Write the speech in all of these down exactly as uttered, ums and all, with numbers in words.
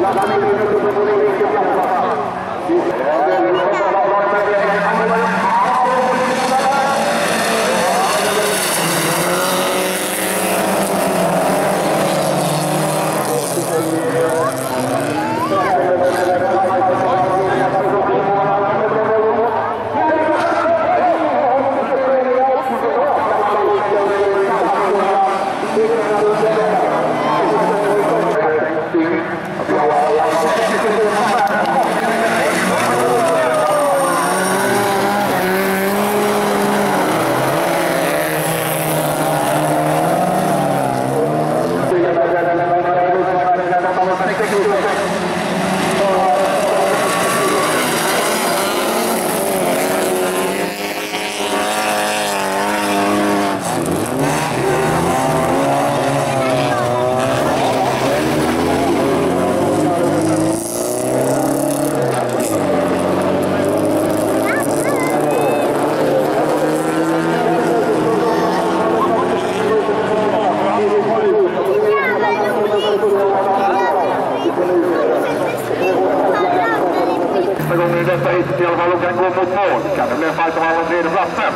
Detta hit i alla fall och kan gå mot mål. Kan det bli en fight om alla tredje platsen?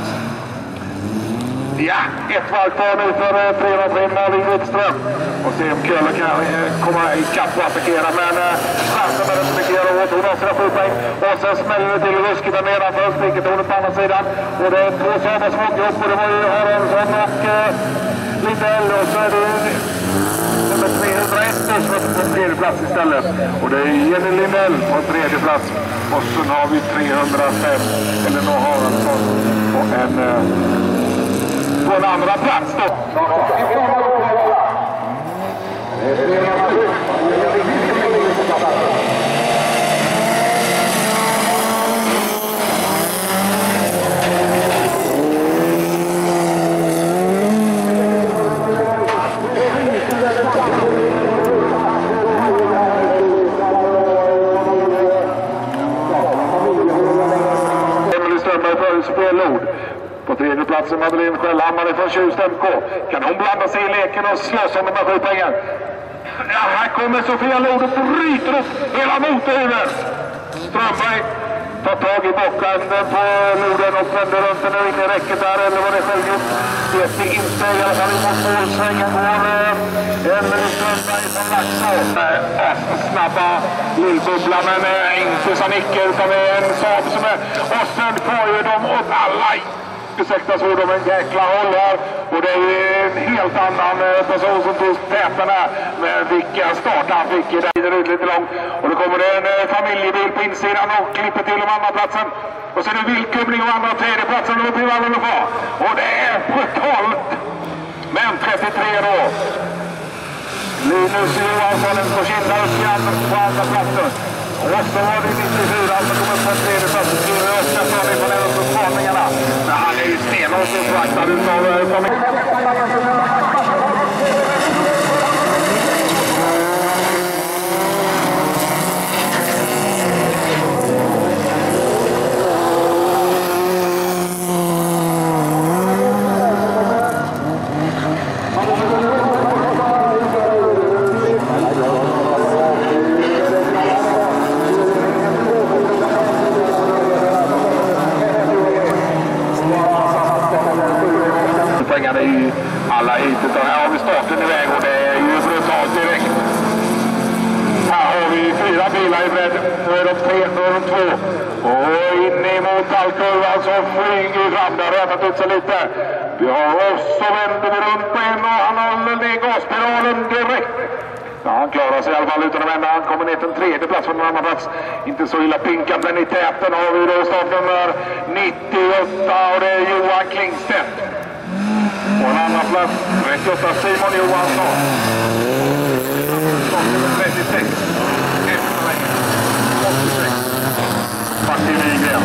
Ja, ett varv kvar nu för tre noll tre Malin Wikström. Och se om Köhler kan komma i kapp och attackera. Men chansen med inte mycket göra åt. Hon har sina sju poäng. Och sen smäller det till Ruskigt där nedanför. Spricket hon på andra sidan. Och det är två samma som åker upp. Och det var ju Aronsson och Lindell. Och så är det nummer trehundraett som är på tredje plats istället. Och det är Jenny Lindell på tredje plats. Och så har vi trehundrafem Elinor Haraldsson på en, på en andra plats då. Spelord. På tredje platsen Madeleine Skällhammar från Tjust M K. Kan hon blanda sig i leken och slåss om de här sju pengar? Ja, här kommer Sofia Lod och bryter upp hela motorhuven. Strömberg tar tag i bockan på Loden och vänder runt den in i räcket där, eller vad det är själv gjort. Det är inte i alla fall mot målsvängen går Emelie Strömberg från Laxå. Snabba lillbubbla, men inte så nickel utan en sak som är. Och sen får ju de åt alla. Ursäkta så de en jäkla håll här. Och det är ju en helt annan person som tog täten här. Men vilken start han fick i den ut lite långt. Och då kommer det en familjebil på insidan och klipper till om andra platsen. Och sen är det vildkumling om andra och tredje platsen. Och då blir alla och far. Och det är brutalt. Men trettiotre då. Linus Johansson på kinda upp i andra, på andra platsen. Och så var det nittiofyra som kommer på tredje plats. Och skriver Oskarsson ifrån en av uppvarningarna. Men han är ju stenhårt och fraktad utav familjen. Det är ju alla hit, utan här har vi starten iväg och det är ju brutalt direkt. Här har vi fyra bilar i bredd, nu är de tre, nu är de två. Och in emot allkurvan så flyger vi fram, där har rättat ut sig lite. Vi har oss så vänder vi runt på en och han håller ner gaspedalen direkt. Ja, han klarar sig i alla fall utan att vända. Han kommer ner till en tredje plats från en annan plats. Inte så illa pinkad, men i täten har vi då startnummer nittioåtta och det är Johan Klingstedt. På en annan plats, trettioåtta Simon Johansson. trettiosex. åttiosex. Martin Wigren.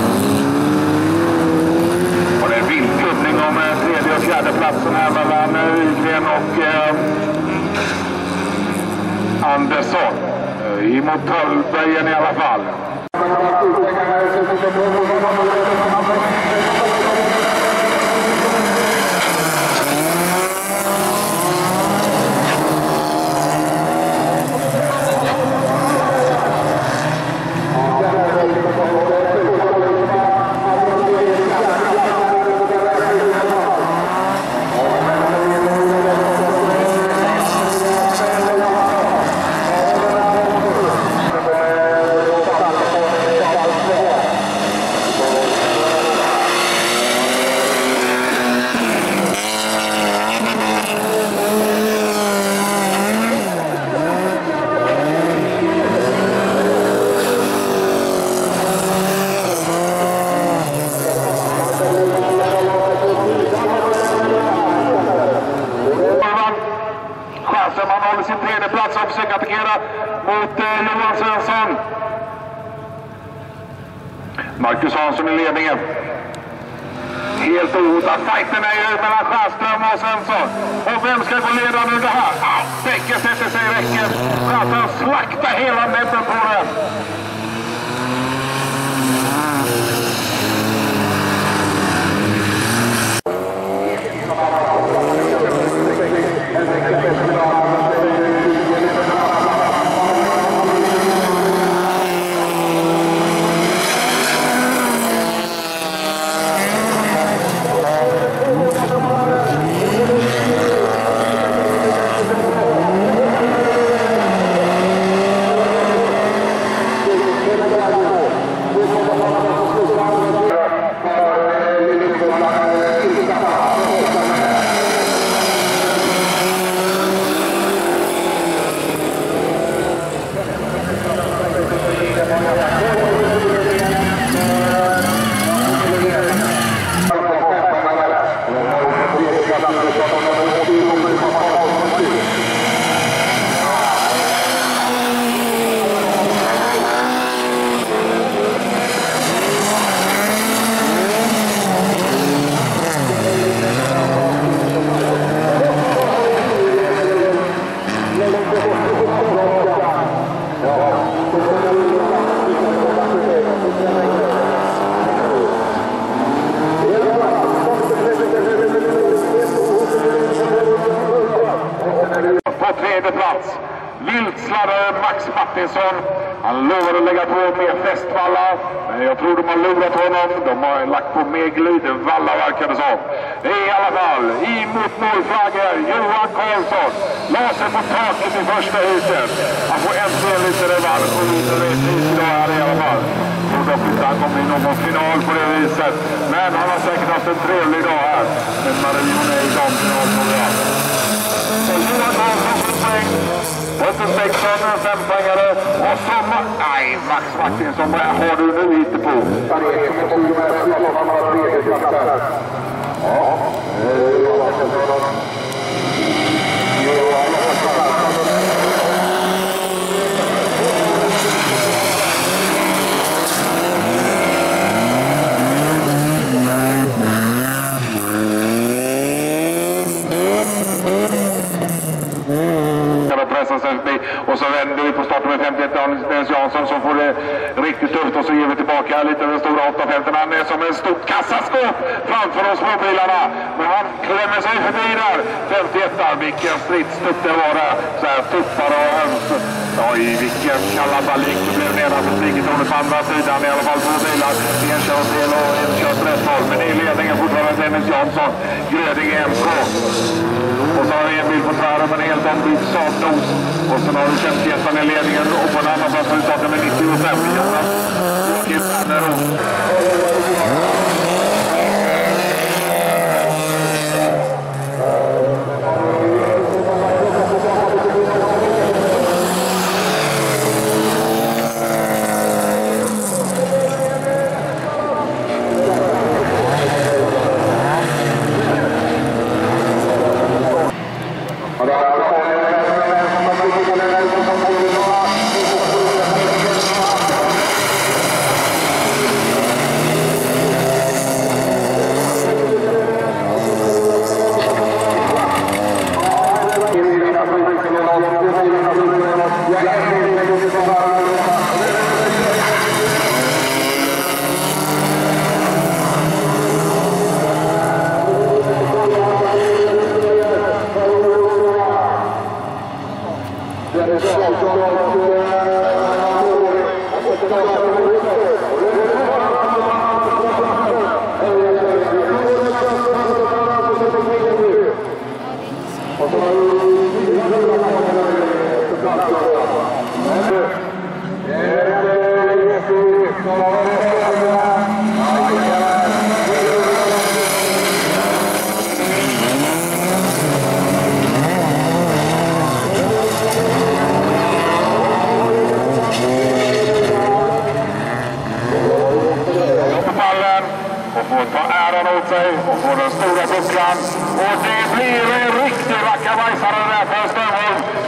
Och det är vildkubbning om tredje och fjärde platsen här mellan Wigren och eh, Andersson. I mot Tölbergen i alla fall. plats och försöker attackera mot eh, Johan Svensson. Marcus Hansson i ledningen. Helt ohotad. Fighten är ju mellan Stjärnström och Svensson. Och vem ska gå ledande under här? Ah, Bäcke sätter sig i räcket. Stjärnström slaktar hela näbben på den. Han lovade att lägga på mer fästvallar, men jag tror de har lurat honom. De har lagt på mer glidvallar verkar det som. I alla fall, emot målflaggor, Johan Karlsson la sig på taket i första huset. Han får äntligen lite revansch och lite rättvis idag här i alla fall. Och dock inte han kommer i någon final på det viset. Men han har säkert haft en trevlig dag här. Men Marion är i damfinal på det. Så Johan Karlsson får poäng. Posten sexton, fempoängare. Och så nej, Max Martinsson, vad har du nu lite på? Ja. Och så vänder vi på starten med femtioett Dennis Jansson som får det riktigt tufft och så ger vi tillbaka lite den stora åtta femton. Han är som en stort kassaskåp framför de små bilarna. Men han klämmer sig förbi där. femtioett där, vilken stridsstupp det var där. Så här tuppar och höns. Oj, vilken kalabalik. Det blev nedanför stigetonet på andra sidan i alla fall två bilar. En kör fel och en kör på rätt håll. Men i ledningen fortfarande Dennis Jansson. Gröding M K. Och så har vi en bil på tvären med en helt ombyggd Saab-nos. Och sen har vi femtioett i ledningen och på en annan plats har vi startat med nittiofem. Jonas Gittanero. Och får den stora bucklan. Och det blir en riktig rackabajsare där för Strömholm som blir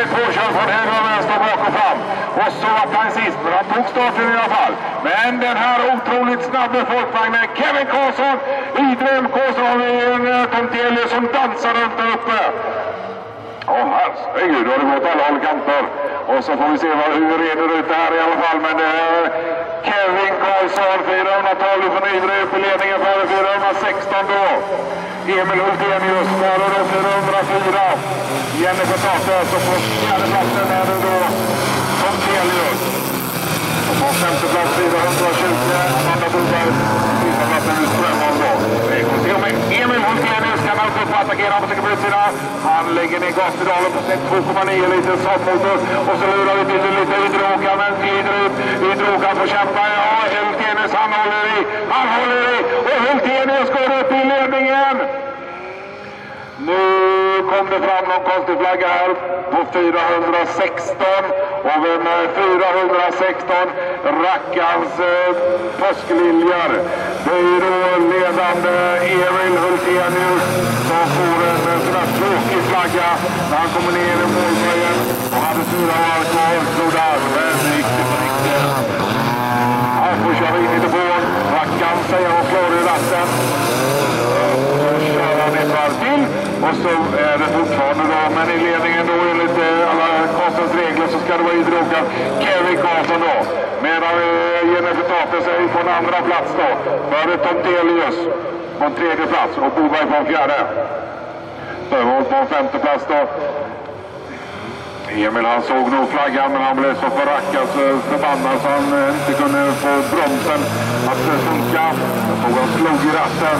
Jävligt påkörd från höger och vänster bak och fram. Och så var han sist, men han tog starten i alla fall. Men den här otroligt snabba folkvagnen, Kevin Karlsson, Idrem Karlsson har vi en Tom Telius som dansar runt där uppe. Åh, herregud, då har det gått alla håll kanter. Och så får vi se vad, hur det reder ut det här i alla fall. Men det är Kevin Karlsson, fyrahundratolv från Idrem på ledningen för fyrahundrasexton då. Emil Hultenius, före då fyrahundrafyra. Jennifer Tates och på fjärde platsen är det då Tom Telius. Och på femte plats fyrahundratjugo, Amanda Boberg, sista platsen ut Strömholm då. Vi får se om Emil Hultenius kan han upp och attackera på cykelbrytsida. Han lägger ner gaspedalen på två komma nio liter sabmotor. Och så lurar vi till lite Ydråkan, men glider ut. Ydråkan får kämpa. Ja, Hultenius han håller i. Han håller i. Och Hultenius går upp i ledningen. Nu kom det fram någon konstig flagga här på fyrahundrasexton. Och vem är fyrahundrasexton? Rackans eh, påskliljar. Det är då ledande Emil Hultenius som får en sån här tråkig flagga när han kommer ner i målböjen och hade fyra år kvar. Trodde men det gick det på riktigt. Han får köra in i depån. Rackan säger han klar i ratten. Så kör han ett varv till. Och så är det fortfarande då, men i ledningen då enligt alla konstens regler så ska det vara Ydråkan Kevin Karlsson då. Medan Jennifer Tates är på en andra plats då. Före Tom Telius på en tredje plats och Boberg på en fjärde. Strömholm på en femte plats då. Emil han såg nog flaggan men han blev så förrackad så förbannad så han inte kunde få bromsen att funka. Jag såg han slog i ratten.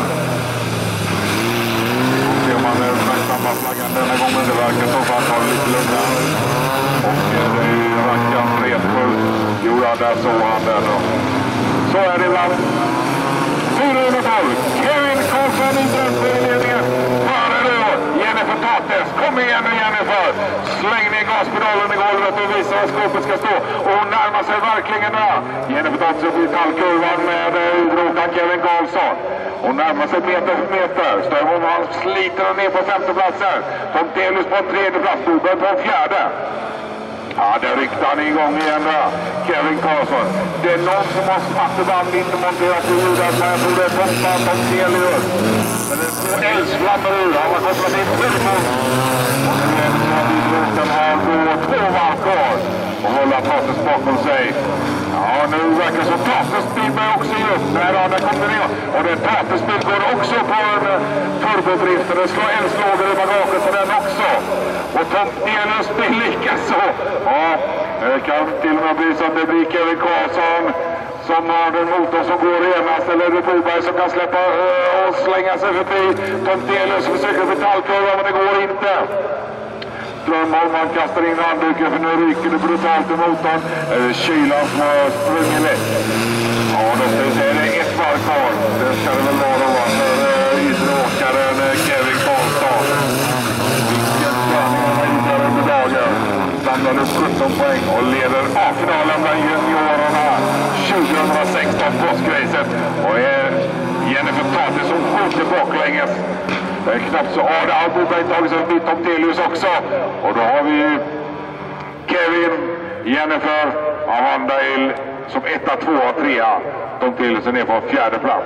Om man uppmärksammar flaggan denna gången, det verkar så för att ta lite lugna. Och det är ju rackan retfull. Jo, ja, där såg han den då. Så är det ibland. fyrahundratolv. Kevin Karlsson i drömsledningen. Före då, Jennifer Tates. Kom igen nu Jennifer. Släng ner gaspedalen i golvet och visa var skåpet ska stå. Och hon närmar sig verkligen där. Jennifer Tates upp i tallkurvan med Ydråkan Kevin Karlsson. Hon närmar sig meter för meter. Strömholm han sliter ner på femte platsen. Tom Telius på en tredje plats. Boberg på en fjärde. Ja, där ryckte han igång igen där. Kevin Karlsson. Det är någon som har smatterband inte monterat på ljudet. Men jag tror det är Tompa Tom Telius. Men det är två eldsflammor ur. Han har kopplat in turbon. Och nu är det så att Ydråkan har då två varv kvar. Och hålla Tates bakom sig. Ja, nu verkar som Tates bil börjar också ge upp. Nej, då, där kommer det ner. Och det Tates bil går också på en turbodrift. Det slår eldslågor i bagaget på den också. Och Tom Telius bil lika så. Ja, det kan till och med bli så att det blir Kevin Karlsson som har den motor som går renast. Eller det är Boberg som kan släppa uh, och slänga sig förbi. Tom Telius försöker för tallkurva, men det går inte. Strömholm han kastar in handduken för nu ryker det brutalt i motorn. Eh, kylan som har sprungit lätt. Ja, då ska vi se, det är ett varv kvar. Det ska det väl vara då för eh, Ydråkaren eh, Kevin Karlsson. Vilken träning han har gjort här under dagen. Samlar upp sjutton poäng och leder A-finalen bland juniorerna tjugohundrasexton påskracet. Och är Jennifer Tates som skjuter baklänges. Det är knappt så. Ja, det har Boberg tagit sig förbi Tom Telius också. Och då har vi Kevin, Jennifer, Amanda som etta, tvåa, trea. Tom Telius är ner på fjärde plats.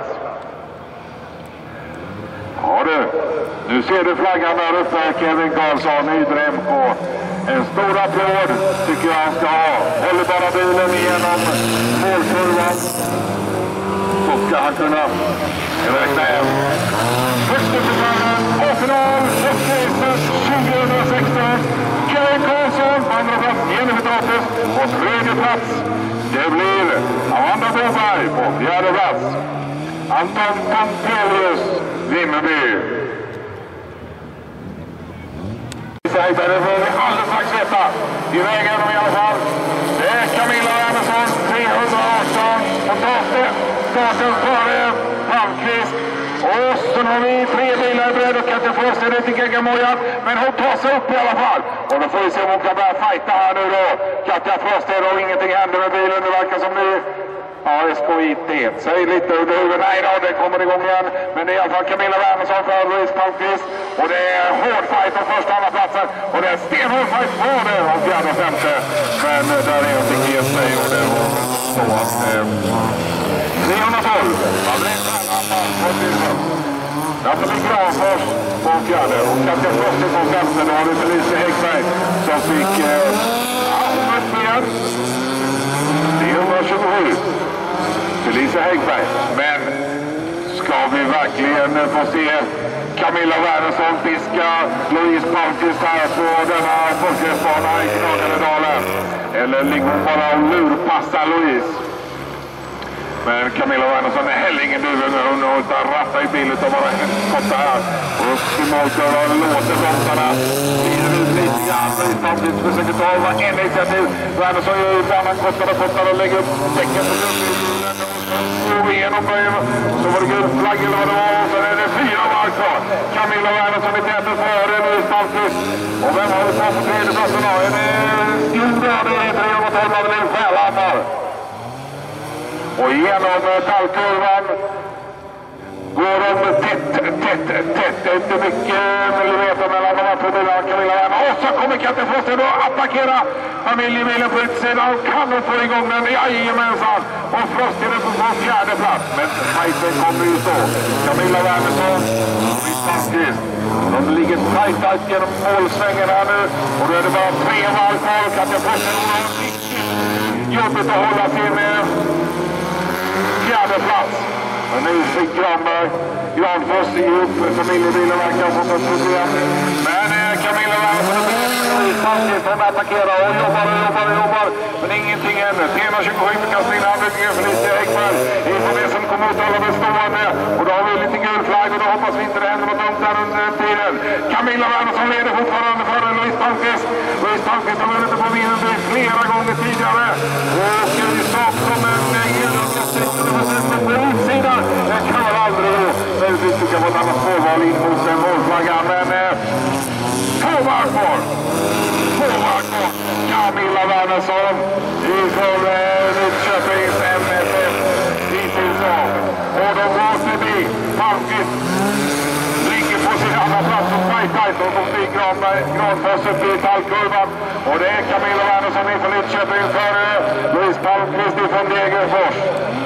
Ja du, nu ser du flaggan där uppe. Kevin Karlsson, Ydre M K. En stor applåd tycker jag han ska ha. Håller bara bilen igenom målkurvan. Så ska han kunna räkna hem. Första finalen, A-final, Påskracet tjugohundrasexton. Kevin Karlsson på andra plats, Jennifer Tates på tredje plats. Det blir Amanda Boberg på fjärde plats. Anton Tom Telius, Vimmerby. Det får vi alldeles strax veta. I vägen i alla fall. Det är Camilla Andersson, trehundraarton. Och tar starten före Palmqvist. Och så har vi tre bilar beredd och Katja Frost är lite geggamojan. Men hon tar sig upp i alla fall. Och då får vi se om hon kan börja fighta här nu då. Katja Frost är då ingenting händer med bilen. Det verkar som det Ja, S K I T. Säg lite under huvudet. Nej då, det kommer igång igen. Men det är i alla fall Camilla Wernersson för Louise Palmqvist. Och det är hård fight om första andra platsen. Och det är stenhård fight på det om fjärde och femte. Men där är inte G S sig och det var så att... Eh, niohundratolv. Man blir inte alla på bilden. Nathalie Granfors på fjärde och Katja Froste på femte. Då har vi Felicia Häggberg som fick... Eh, ja, upp igen. niohundratjugosju. Felicia Häggberg. Men ska vi verkligen få se Camilla Wernersson piska Louise Palmqvist här på denna folkrättsbana i Knagarnedalen? Eller ligger hon bara och lurpassar Louise? Men Camilla Wernersson är heller ingen duvel när hon har utan ratta i bil utan bara en kotta här. Och Simonsdörr låter bromsarna. Lider ut lite grann. Louise Palmqvist försöker ta över en initiativ. Wernersson gör ut annan kottare och kottare och lägger upp däcken på grundbilen. Och igenom början så var det gul flagg eller vad det var. Och så är det fyra varv kvar. Camilla Wernersson i täten före Louise Palmqvist. Och vem har vi kvar på tredje platsen då? Är det Gulbröd? Det är trehundratolv Madeleine Själhammar. Och genom tallkurvan går de tätt, tätt, tätt. Det är inte mycket millimeter mellan de här två bilarna. Camilla Wernersson. Och så kommer Katja Froste då attackera familjebilen på utsidan. Och kan de få igång den? Jajamensan. Och Frost är på fjärde plats. Men fighten kommer ju så. Camilla Wernersson och Palmqvist. De ligger tajt, tajt genom målsvängen här nu. Och då är det bara tre varv kvar. Katja Froste har jobbigt att hålla sin fjärde plats. Men nu fick Granberg, Granfors ge upp. Familjebilen verkar ha fått ett problem. Men eh, Camilla Wernersson och Palmqvist hon attackerar och jobbar och jobbar och jobbar. Men ingenting än. trehundratjugosju för Kristina Hamburger, Felicia Häggberg. Ifrån det som kommer ut alla bestående. Och då har vi lite gul flagg och då hoppas vi inte det händer något dumt där under den tiden. Camilla Wernersson leder fortfarande före Louise Palmqvist. Louise Palmqvist har vunnit på vinnen flera gånger tidigare. Och i sak som en på utsidan. Det kan man aldrig gå. Möjligtvis tycker jag på ett annat spårval in mot en målflagga. Men eh, två varv kvar. Två varv kvar. Camilla Wernersson ifrån eh, Nyköpings M F F hittills av. Och de går förbi Palmqvist. Ligger på sin andra plats och tajt tajt och förbi Granfors upp i tallkurvan. Och det är Camilla Wernersson ifrån Nyköping för eh, Louise Palmqvist ifrån Degerfors.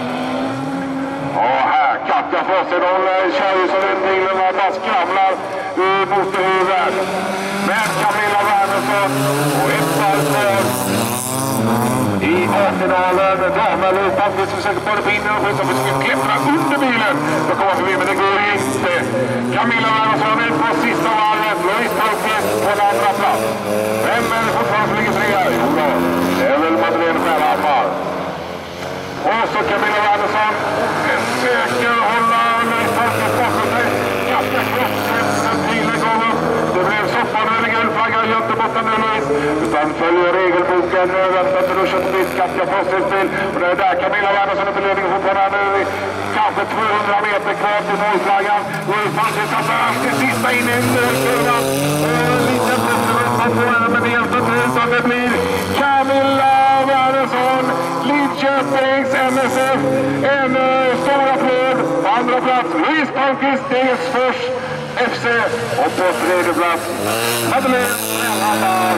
Och här Katja Froste, de kör ju som en bil och bara skramlar mot huvudet. Men Camilla Wernersson och ett varv kvar i A-finalen. Damer Louise Palmqvist försöker på det på innan och försöker klättra under bilen. Då kommer förbi, men det går inte. Camilla Wernersson är på sista varvet. Louise Palmqvist på en andra plats. Vem är det fortfarande som ligger fria? Jo då, det är väl Madeleine Själhammar. Och så Camilla Wernersson försöker hålla Louise Palmqvist bakom sig. Katja Froste, den bilen går upp. Det blev soppan över gul flagga. Gör inte borta nu Louise. Utan följer regelboken. Väntar till duschen på mitt Katja Frostes bil. Och det är där Camilla Wernersson är på ledningen fortfarande. Nu kanske tvåhundra meter kvar till målflaggan. Louise Palmqvist har börjat det sista in i kurvan. Lite pressröstan på henne, men det hjälper inte utan det blir Camilla Wernersson. Lidköpings M S F, en uh, stor applåd. På andra plats Louise Palmqvist, Degerfors F C. Och på tredje plats Madeleine Själhammar.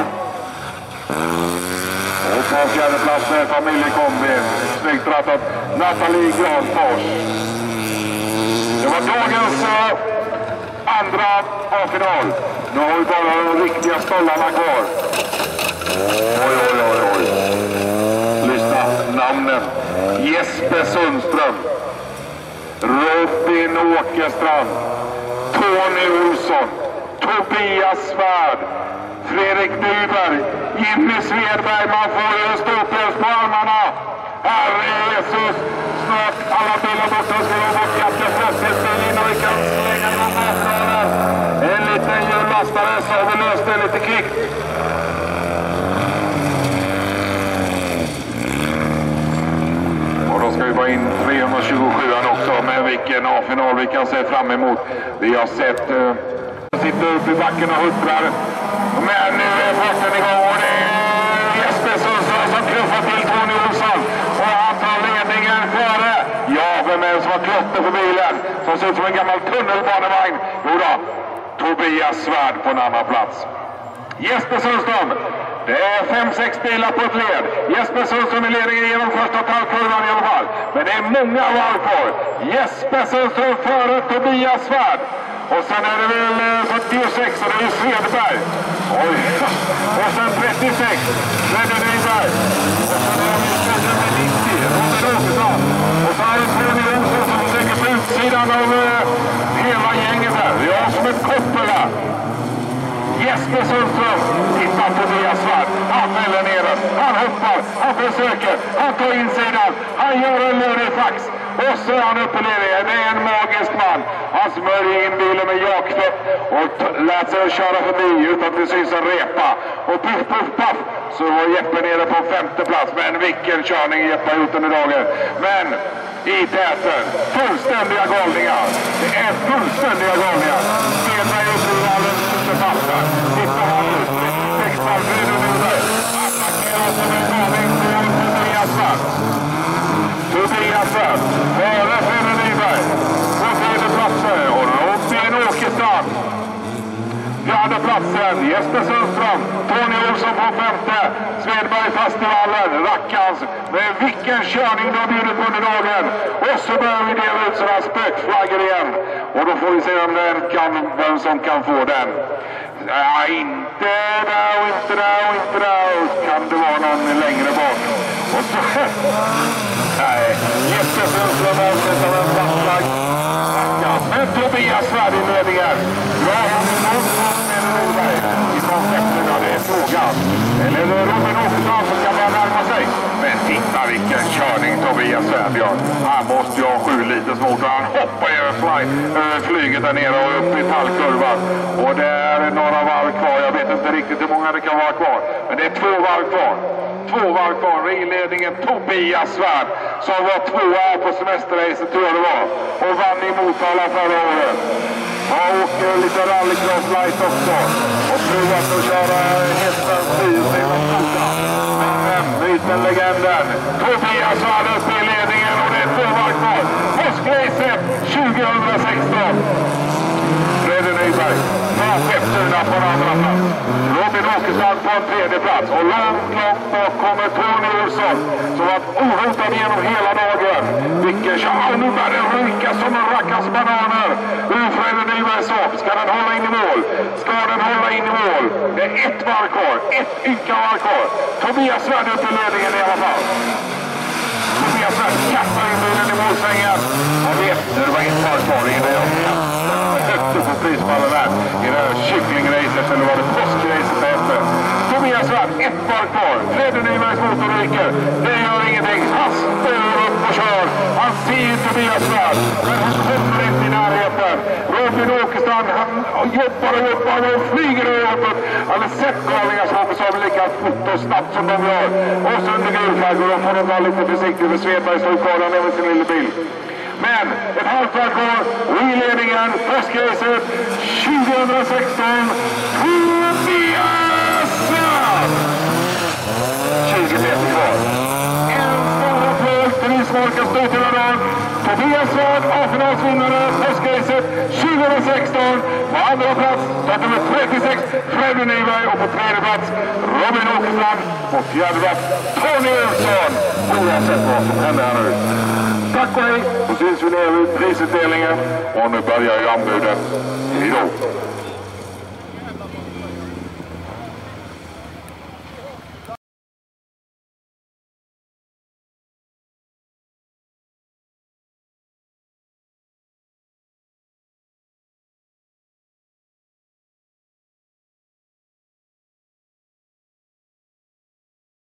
Och på fjärde plats med familjekombi. Snyggt rattat Nathalie Granfors. Det var dagens uh, andra A-final. Nu har vi bara de riktiga stollarna kvar. Oj, oj, oj, oj. Lyssna, namnen. Jesper Sundström. Robin Åkerstrand. Tony Olsson. Tobias Svärd. Fredrik Nyberg. Jimmy Svedberg. Man får ju ståpljus på armarna. Herre Jesus. Snart alla bilar borta ska de bort Katja Frostes bil innan vi kan slänga någon avtalar. En liten hjullastare så har vi löst det lite kvickt. Och då ska vi bara in trehundratjugosju också, med vilken A-final vi kan se fram emot. Vi har sett uh, sitter upp i backen och huttrar. Men nu är farten igång och det är Jesper Sundström som knuffar till Tony Olsson. Och han tar ledningen. var klotter på bilen som ser ut som en gammal tunnelbanevagn. Jo då, Tobias Svärd på en annan plats. Jesper Sundström. Det är fem sex bilar på ett led. Jesper Sundström i ledningen genom första talkurvan i alla fall. Men det är många varv kvar. Jesper Sundström före Tobias Svärd. Och sen är det väl fyrtiosex, och det är Svedberg. Oj. Och sen trettiosex, Fredde Nyberg. Och sen är det nittio, Robin Åkesson. Och så har det Tony Olsson som försöker på utsidan av uh, hela gänget här. Vi har som ett koppel här. Jesper Sundström tittar på Tobias Svärd. Han fäller neråt. Han hoppar. Han försöker. Han tar insidan. Han gör en lurifax. Och så är han uppe i ledningen. Det är en magisk man. Han smörjer in bilen med jakfett och lät sig att köra förbi utan att det syns en repa. Och puff, puff, puff så var Jeppe nere på femte plats. Men vilken körning Jeppe har gjort under dagen. Men i täten, fullständiga galningar. Det är fullständiga galningar. Svedberg upp i vallen första platsen. Tittar han ut med sextallfred under. Attackerar som en galning på Tobias Svärd. Tobias Svärd, före Fredde Nyberg. På tredje platsen och Robin Åkesson. Fjärde platsen, Jesper Sundström. Tony Olsson på femte. Svedberg fast i vallen. Rackans. Men vilken körning de har bjudit på under dagen. Och så börjar vi dela ut sådana spökflaggor igen. Och då får vi se om den kan, vem som kan få den. Ja, inte där och inte där och inte där. Och kan det vara någon längre bort. Och så... Nej, Jesper Sundström avslutar med en plastflagg. Ja, men Tobias Svärd i ledningen. Ja, någon som är Norberg i koncepten av det är frågan. Eller är det Robin Åkesson som kan börja närma sig? Men titta vilken körning Tobias Svärd gör. Han måste ju ha sju liters motor. Han hoppar över fly, över flyget där nere och upp i tallkurvan. Och det är några varv kvar. Jag vet inte riktigt hur många det kan vara kvar. Men det är två varv kvar. Två varv kvar. I ledningen Tobias Svärd som var tvåa på semesterracet, tror jag det var. Och vann i Motala förra året. Han åker lite rallycross light också. Och provat att köra hästen fyra sedan skola. Men byten legenden. Tobias Svärd upp i ledningen och det är två varv kvar. Påskracet tjugohundrasexton. Fredde Nyberg tar Skeppsuna på en andra plats. Robin Åkesson på en tredje plats. Och långt, långt bak kommer Tony Olsson som varit ohotad genom hela dagen. Vilken kör. Nu börjar den ryka som en rackars bananer. Ur Fredde Nybergs sak. Ska den hålla in i mål? Ska den hålla in i mål? Det är ett varv kvar. Ett ynka varv kvar. Tobias Svärd upp i ledningen i alla fall. Tobias Svärd kastar in bilen i målsvängen. Jag vet, det var inte varv kvar innan jag högt upp på prispallen där. I det här kycklingracet, eller var det påskracet där efter. Tobias Svärd, ett varv kvar. Fredde Nybergs motor ryker. Det gör ingenting. Han står upp och kör. Han ser Tobias Svärd. Men han kommer inte i närheten. Robin Åkesson, han jobbar och jobbar och flyger över jobbet. Han har sett galningar som hoppas av lika fort och snabbt som de gör. Och så under gulflaggor. Då får de vara lite försiktiga för Svedberg står kvar där med sin lilla bil. Men ett halvt varv kvar. Och i ledningen, påskracet tjugohundrasexton. Tobias Svärd! tjugo meter kvar. En stor applåd till vi som orkar stå till hela dagen. Tobias Svärd, A-finalsvinnare, påskracet tjugohundrasexton. På andra plats, startar med trettiosex, Fredde Nyberg. Och på tredje plats, Robin Åkesson. På fjärde plats, Tony Olsson. Oavsett vad som händer här nu. Tack och hej, och syns vi ner vid prisutdelningen. Och nu börjar ju anbuden. Hej då!